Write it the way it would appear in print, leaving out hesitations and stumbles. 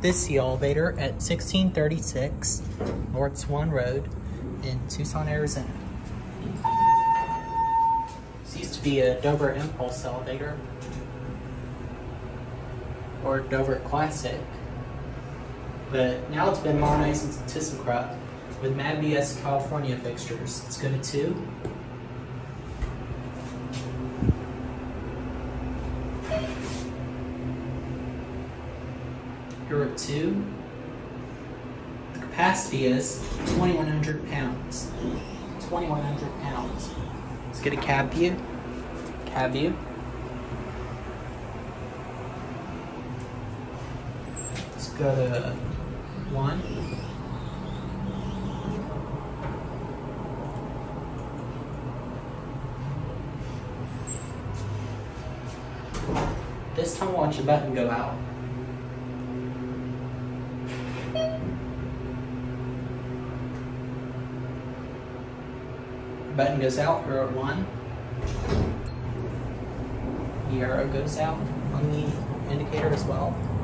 this elevator at 1636 North Swan Road in Tucson, Arizona. This used to be a Dover Impulse elevator, or Dover Classic, but now it's been modernized into ThyssenKrupp with MABS California fixtures. Let's go to 2. Here we're at 2. The capacity is 2,100 pounds. 2,100 pounds. Let's get a cab view. Cab view. Let's go to 1. This time watch the button go out. Button goes out, we're at 1. The arrow goes out on the indicator as well.